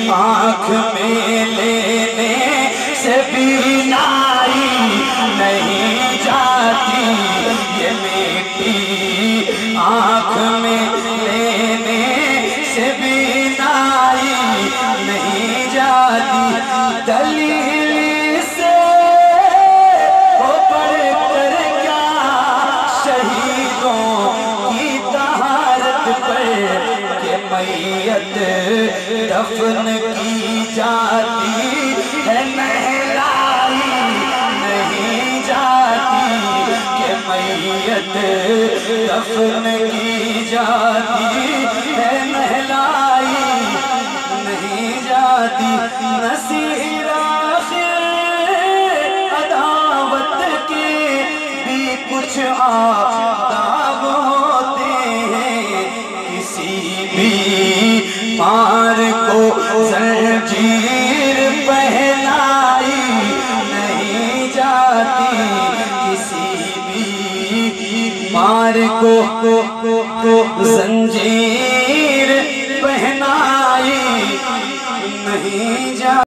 آنکھ میں لینے سے بینائی نہیں جاتی، یہ میٹھی آنکھ میں لینے سے بینائی نہیں جاتی، دلیل سے وہ پڑھ کر کیا شہیدوں کی طہارت پر کہ میت دفن کی جاتی ہے نہلائی نہیں جاتی، کہ میت دفن کی جاتی ہے نہلائی نہیں جاتی، نصیر آخر عداوت کے بھی کچھ آداب ہوتے ہیں، کسی بھی مار کو زنجیر پہنائی نہیں جاتی، کسی بھی مار کو زنجیر پہنائی نہیں جاتی۔